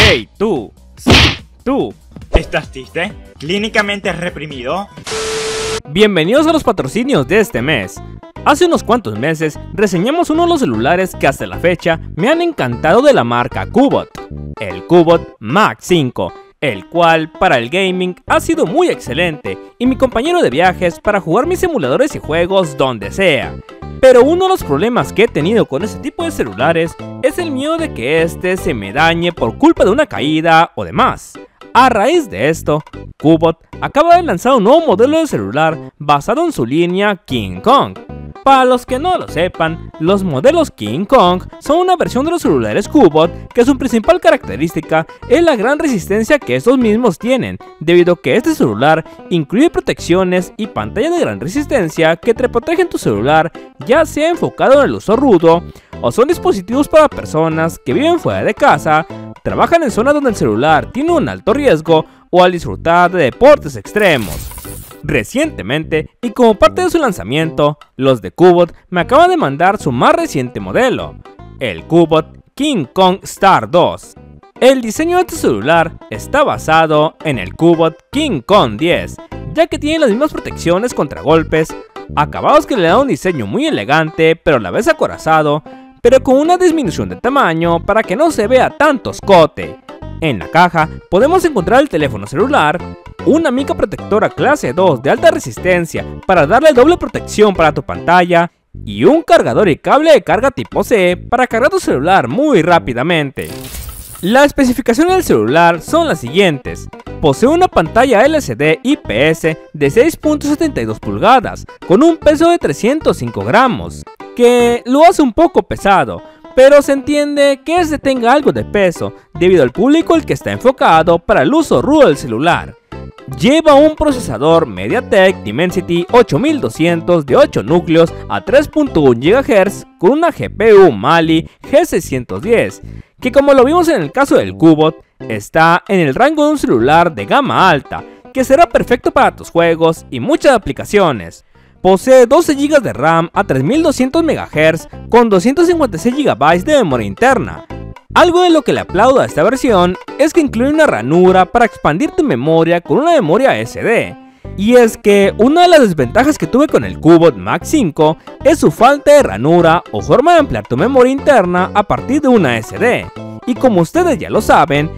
Hey, tú. Sí, tú. ¿Estás triste? ¿Clínicamente reprimido? Bienvenidos a los patrocinios de este mes. Hace unos cuantos meses reseñamos uno de los celulares que hasta la fecha me han encantado de la marca Cubot, el Cubot Max 5, el cual para el gaming ha sido muy excelente y mi compañero de viajes para jugar mis simuladores y juegos donde sea. Pero uno de los problemas que he tenido con este tipo de celulares es el miedo de que este se me dañe por culpa de una caída o demás. A raíz de esto, Cubot acaba de lanzar un nuevo modelo de celular basado en su línea King Kong. Para los que no lo sepan, los modelos King Kong son una versión de los celulares Cubot que su principal característica es la gran resistencia que estos mismos tienen, debido a que este celular incluye protecciones y pantalla de gran resistencia que te protegen tu celular, ya sea enfocado en el uso rudo o son dispositivos para personas que viven fuera de casa, trabajan en zonas donde el celular tiene un alto riesgo o al disfrutar de deportes extremos. Recientemente, y como parte de su lanzamiento, los de Cubot me acaban de mandar su más reciente modelo, el Cubot King Kong Star 2. El diseño de este celular está basado en el Cubot King Kong 10, ya que tiene las mismas protecciones contra golpes, acabados que le dan un diseño muy elegante pero a la vez acorazado, pero con una disminución de tamaño para que no se vea tanto escote. En la caja podemos encontrar el teléfono celular, una mica protectora clase 2 de alta resistencia para darle doble protección para tu pantalla y un cargador y cable de carga tipo C para cargar tu celular muy rápidamente. Las especificaciones del celular son las siguientes. Posee una pantalla LCD IPS de 6.72 pulgadas con un peso de 305 gramos, que lo hace un poco pesado, pero se entiende que este tenga algo de peso debido al público al que está enfocado para el uso rudo del celular. Lleva un procesador MediaTek Dimensity 8200 de 8 núcleos a 3.1 GHz con una GPU Mali G610, que como lo vimos en el caso del Cubot, está en el rango de un celular de gama alta, que será perfecto para tus juegos y muchas aplicaciones. Posee 12 GB de RAM a 3200 MHz con 256 GB de memoria interna. Algo de lo que le aplaudo a esta versión es que incluye una ranura para expandir tu memoria con una memoria SD. Y es que una de las desventajas que tuve con el Cubot Max 5 es su falta de ranura o forma de ampliar tu memoria interna a partir de una SD. Y como ustedes ya lo saben,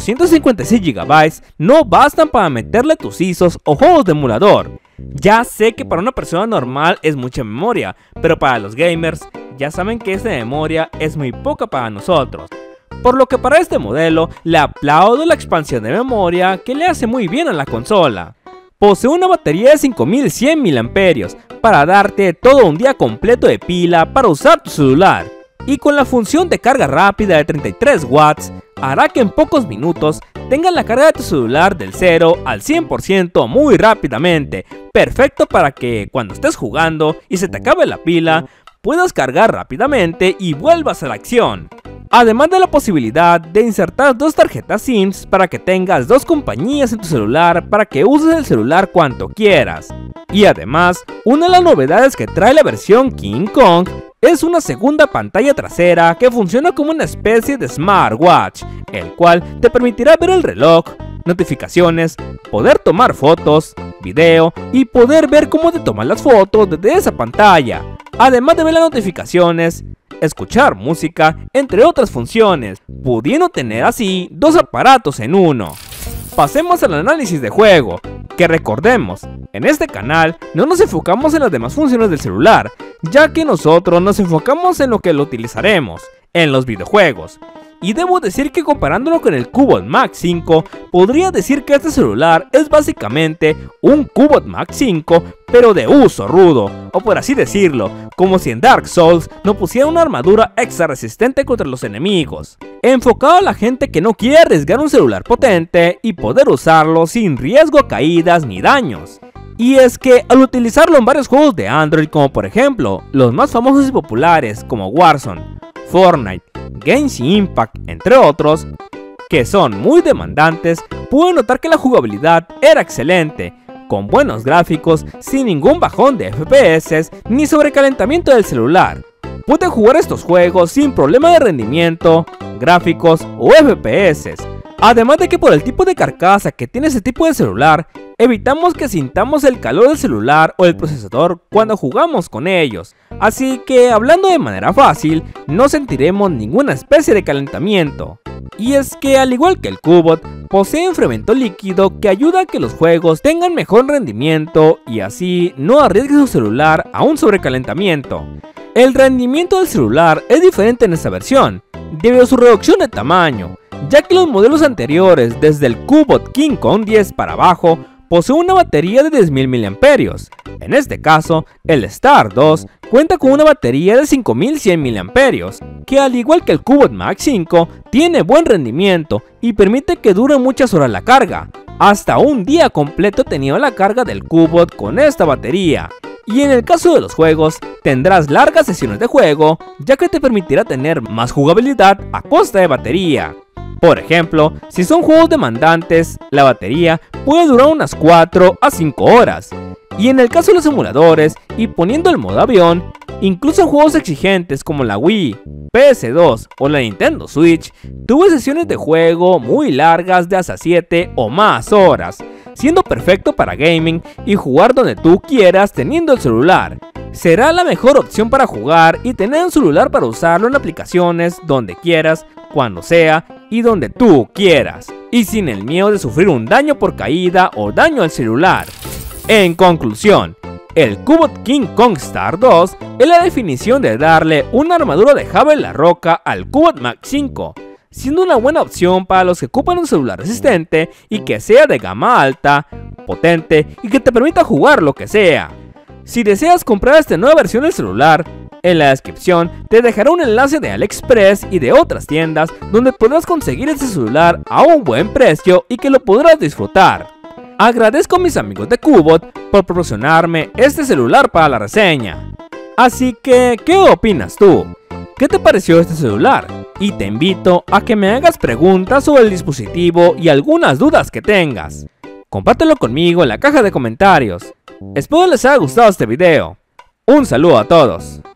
256 GB no bastan para meterle tus ISOs o juegos de emulador. Ya sé que para una persona normal es mucha memoria, pero para los gamers ya saben que esta memoria es muy poca para nosotros. Por lo que para este modelo le aplaudo la expansión de memoria que le hace muy bien a la consola. Posee una batería de 5100 mAh para darte todo un día completo de pila para usar tu celular. Y con la función de carga rápida de 33 watts, hará que en pocos minutos tengas la carga de tu celular del 0 al 100% muy rápidamente, perfecto para que cuando estés jugando y se te acabe la pila, puedas cargar rápidamente y vuelvas a la acción. Además de la posibilidad de insertar dos tarjetas SIM para que tengas dos compañías en tu celular para que uses el celular cuanto quieras. Y además, una de las novedades que trae la versión King Kong es una segunda pantalla trasera que funciona como una especie de smartwatch, el cual te permitirá ver el reloj, notificaciones, poder tomar fotos, video y poder ver cómo te toman las fotos desde esa pantalla, además de ver las notificaciones, escuchar música, entre otras funciones, pudiendo tener así dos aparatos en uno. Pasemos al análisis de juego, que recordemos, en este canal no nos enfocamos en las demás funciones del celular, ya que nosotros nos enfocamos en lo que lo utilizaremos, en los videojuegos. Y debo decir que comparándolo con el Cubot Max 5, podría decir que este celular es básicamente un Cubot Max 5, pero de uso rudo, o por así decirlo, como si en Dark Souls no pusiera una armadura extra resistente contra los enemigos. Enfocado a la gente que no quiere arriesgar un celular potente y poder usarlo sin riesgo a caídas ni daños. Y es que al utilizarlo en varios juegos de Android, como por ejemplo los más famosos y populares como Warzone, Fortnite, Genshin Impact, entre otros, que son muy demandantes, pude notar que la jugabilidad era excelente, con buenos gráficos, sin ningún bajón de FPS ni sobrecalentamiento del celular. Pude jugar estos juegos sin problema de rendimiento, gráficos o FPS, Además de que por el tipo de carcasa que tiene este tipo de celular, evitamos que sintamos el calor del celular o del procesador cuando jugamos con ellos. Así que, hablando de manera fácil, no sentiremos ninguna especie de calentamiento. Y es que, al igual que el Cubot, posee un fermento líquido que ayuda a que los juegos tengan mejor rendimiento y así no arriesgue su celular a un sobrecalentamiento. El rendimiento del celular es diferente en esta versión, debido a su reducción de tamaño, ya que los modelos anteriores, desde el Cubot King Kong 10 para abajo, posee una batería de 10.000 mAh. En este caso, el Star 2 cuenta con una batería de 5100 mAh, que al igual que el Cubot Max 5, tiene buen rendimiento y permite que dure muchas horas la carga. Hasta un día completo he tenido la carga del Cubot con esta batería. Y en el caso de los juegos, tendrás largas sesiones de juego, ya que te permitirá tener más jugabilidad a costa de batería. Por ejemplo, si son juegos demandantes, la batería puede durar unas 4 a 5 horas. Y en el caso de los emuladores, y poniendo el modo avión, incluso en juegos exigentes como la Wii, PS2 o la Nintendo Switch, tuve sesiones de juego muy largas de hasta 7 o más horas, siendo perfecto para gaming y jugar donde tú quieras teniendo el celular. Será la mejor opción para jugar y tener un celular para usarlo en aplicaciones donde quieras, cuando sea y donde tú quieras, y sin el miedo de sufrir un daño por caída o daño al celular. En conclusión, el Cubot King Kong Star 2 es la definición de darle una armadura de Java la roca al Cubot Max 5, siendo una buena opción para los que ocupan un celular resistente y que sea de gama alta, potente y que te permita jugar lo que sea. Si deseas comprar esta nueva versión del celular, en la descripción te dejaré un enlace de AliExpress y de otras tiendas donde podrás conseguir este celular a un buen precio y que lo podrás disfrutar. Agradezco a mis amigos de Cubot por proporcionarme este celular para la reseña. Así que, ¿qué opinas tú? ¿Qué te pareció este celular? Y te invito a que me hagas preguntas sobre el dispositivo y algunas dudas que tengas. Compártelo conmigo en la caja de comentarios. Espero les haya gustado este video. Un saludo a todos.